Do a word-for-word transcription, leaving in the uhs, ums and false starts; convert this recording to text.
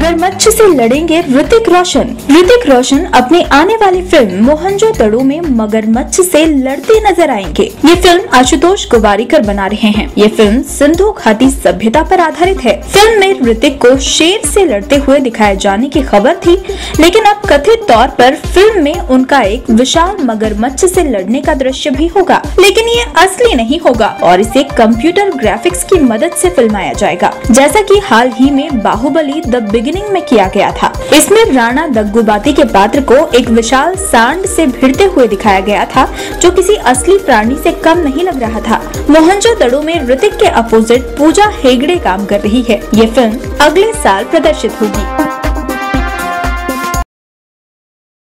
मगरमच्छ से लड़ेंगे ऋतिक रोशन। ऋतिक रोशन अपनी आने वाली फिल्म मोहनजोदड़ो में मगरमच्छ से लड़ते नजर आएंगे। ये फिल्म आशुतोष गोवारिकर बना रहे हैं। ये फिल्म सिंधु घाटी सभ्यता पर आधारित है। फिल्म में ऋतिक को शेर से लड़ते हुए दिखाए जाने की खबर थी, लेकिन अब कथित तौर पर फिल्म में उनका एक विशाल मगरमच्छ से लड़ने का दृश्य भी होगा, लेकिन ये असली नहीं होगा और इसे कंप्यूटर ग्राफिक्स की मदद से फिल्माया जाएगा, जैसा कि हाल ही में बाहुबली द बिगिनिंग में किया गया था। इसमें राणा दग्गुबाती के पात्र को एक विशाल सांड से भिड़ते हुए दिखाया गया था, जो किसी असली प्राणी से कम नहीं लग रहा था। मोहनजोदड़ो में ऋतिक के अपोजिट पूजा हेगड़े काम कर रही है। ये फिल्म अगले साल प्रदर्शित होगी।